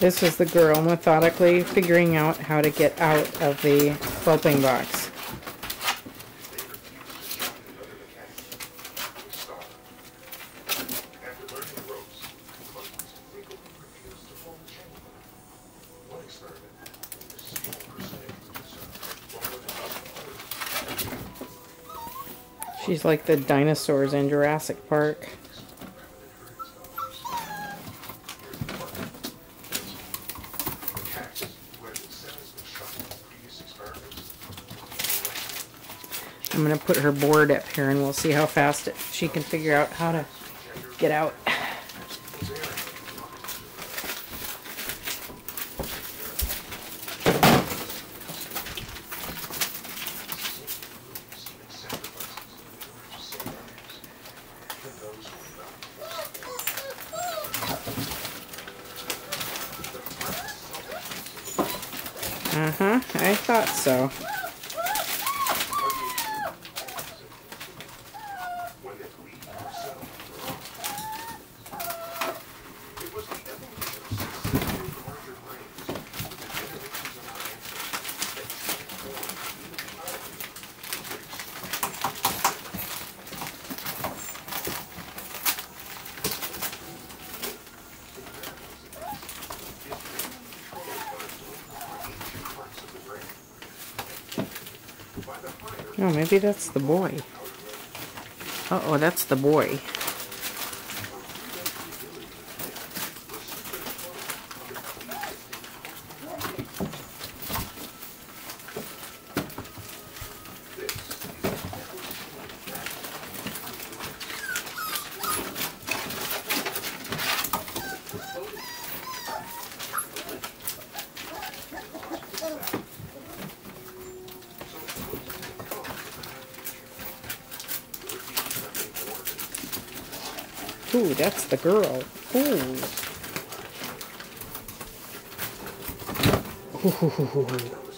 This is the girl methodically figuring out how to get out of the quilting box. She's like the dinosaurs in Jurassic Park. I'm going to put her board up here and we'll see how fast she can figure out how to get out. I thought so. Oh, maybe that's the boy. Uh-oh, that's the boy. Ooh, that's the girl. Ooh. Ooh.